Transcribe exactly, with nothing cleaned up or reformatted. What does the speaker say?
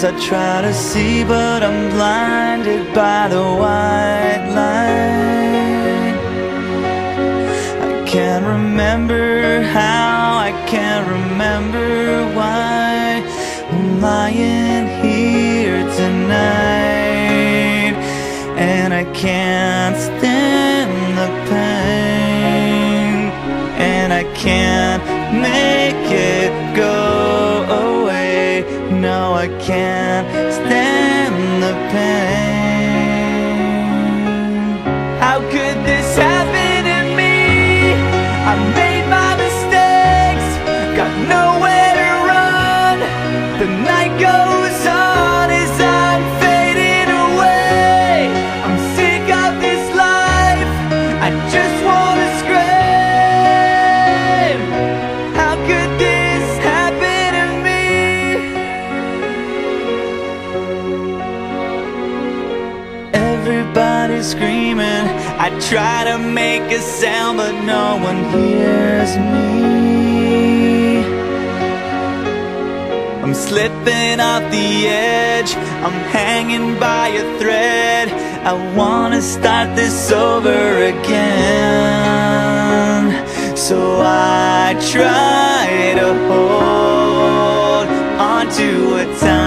I try to see, but I'm blinded by the white light. I can't remember how, I can't remember why I'm lying here tonight, and I can't stand the pain, and I can't make it go away. No, I can't stand the pain. How could this happen to me? I made my mistakes, got nowhere to run. The night goes on as I'm fading away. I'm sick of this life, I just wanna scream. How could this happen to me? Everybody's screaming, I try to make a sound, but no one hears me. I'm slipping off the edge, I'm hanging by a thread. I wanna start this over again, so I try to hold on to a time